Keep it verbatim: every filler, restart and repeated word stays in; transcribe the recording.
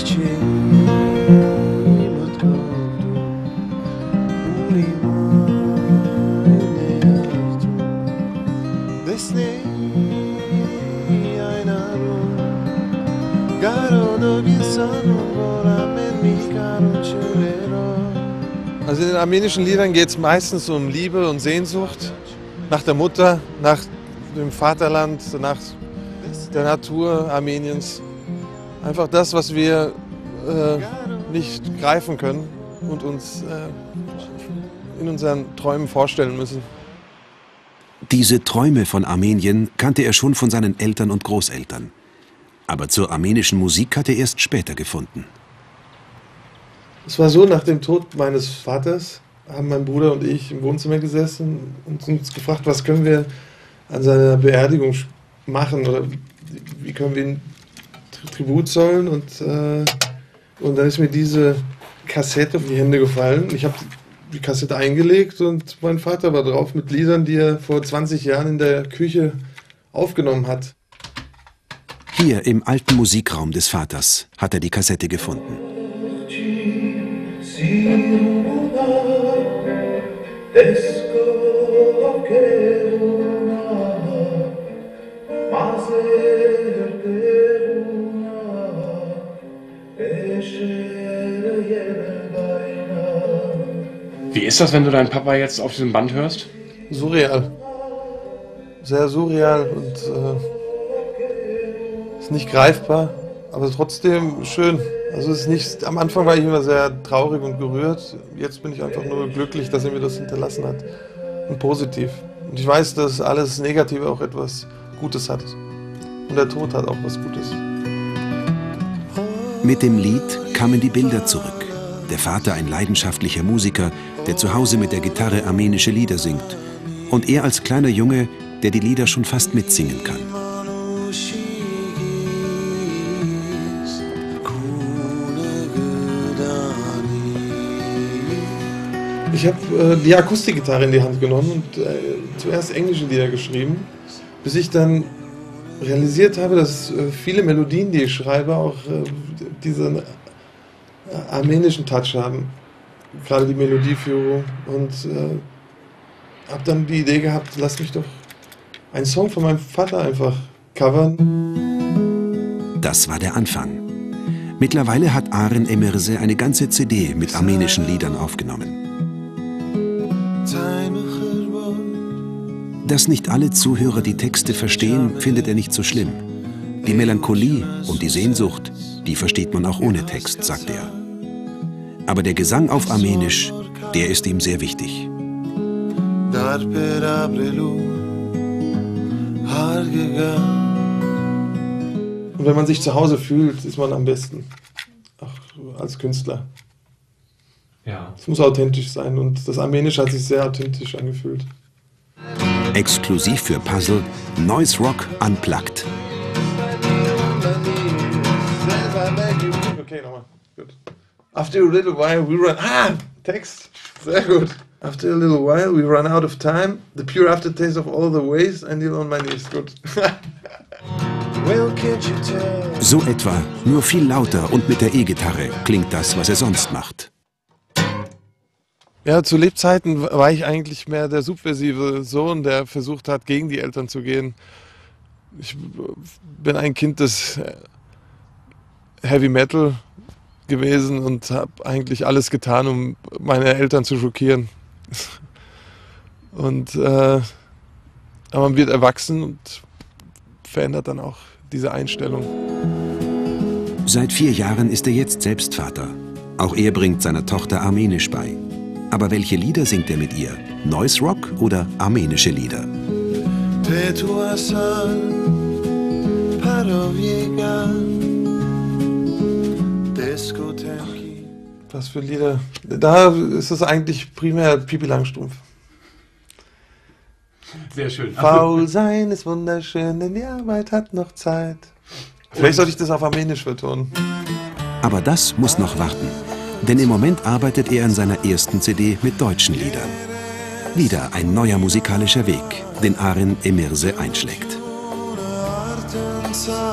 Also in den armenischen Liedern geht es meistens um Liebe und Sehnsucht nach der Mutter, nach dem Vaterland, nach der Natur Armeniens. Einfach das, was wir äh, nicht greifen können und uns äh, in unseren Träumen vorstellen müssen. Diese Träume von Armenien kannte er schon von seinen Eltern und Großeltern. Aber zur armenischen Musik hat er erst später gefunden. Es war so, nach dem Tod meines Vaters haben mein Bruder und ich im Wohnzimmer gesessen und uns gefragt, was können wir an seiner Beerdigung machen oder wie können wir ihm Tribut zollen. Und, äh, und dann ist mir diese Kassette auf die Hände gefallen. Ich habe die Kassette eingelegt und mein Vater war drauf mit Liedern, die er vor zwanzig Jahren in der Küche aufgenommen hat. Hier im alten Musikraum des Vaters hat er die Kassette gefunden. Wie ist das, wenn du deinen Papa jetzt auf diesem Band hörst? Surreal. Sehr surreal und äh, ist nicht greifbar, aber trotzdem schön. Also es ist nicht, am Anfang war ich immer sehr traurig und gerührt. Jetzt bin ich einfach nur glücklich, dass er mir das hinterlassen hat. Und positiv. Und ich weiß, dass alles Negative auch etwas Gutes hat. Und der Tod hat auch was Gutes. Mit dem Lied kamen die Bilder zurück. Der Vater ein leidenschaftlicher Musiker, der zu Hause mit der Gitarre armenische Lieder singt. Und er als kleiner Junge, der die Lieder schon fast mitsingen kann. Ich habe äh, die Akustikgitarre in die Hand genommen und äh, zuerst englische Lieder geschrieben, bis ich dann realisiert habe, dass äh, viele Melodien, die ich schreibe, auch äh, diesen äh, armenischen Touch haben. Gerade die Melodieführung. Und äh, habe dann die Idee gehabt, lass mich doch einen Song von meinem Vater einfach covern. Das war der Anfang. Mittlerweile hat Aren Emirse eine ganze C D mit armenischen Liedern aufgenommen. Dass nicht alle Zuhörer die Texte verstehen, findet er nicht so schlimm. Die Melancholie und die Sehnsucht, die versteht man auch ohne Text, sagt er. Aber der Gesang auf Armenisch, der ist ihm sehr wichtig. Und wenn man sich zu Hause fühlt, ist man am besten. Auch als Künstler. Ja. Es muss authentisch sein und das Armenische hat sich sehr authentisch angefühlt. Exklusiv für Puzzle, Noise Rock Unplugged. Okay, nochmal. Gut. After a little while we run... Ah, Text. Sehr gut. After a little while we run out of time. The pure aftertaste of all the ways and you're on my knees. Gut. So etwa, nur viel lauter und mit der E-Gitarre klingt das, was er sonst macht. Ja, zu Lebzeiten war ich eigentlich mehr der subversive Sohn, der versucht hat, gegen die Eltern zu gehen. Ich bin ein Kind des Heavy Metal gewesen und habe eigentlich alles getan, um meine Eltern zu schockieren. Und äh, aber man wird erwachsen und verändert dann auch diese Einstellung. Seit vier Jahren ist er jetzt selbst Vater. Auch er bringt seiner Tochter Armenisch bei. Aber welche Lieder singt er mit ihr? Noise Rock oder armenische Lieder? Was für Lieder? Da ist es eigentlich primär Pippi Langstrumpf. Sehr schön. Faul sein ist wunderschön, denn die Arbeit hat noch Zeit. Vielleicht sollte ich das auf Armenisch vertonen. Aber das muss noch warten. Denn im Moment arbeitet er an seiner ersten C D mit deutschen Liedern. Wieder ein neuer musikalischer Weg, den Aren Emirse einschlägt.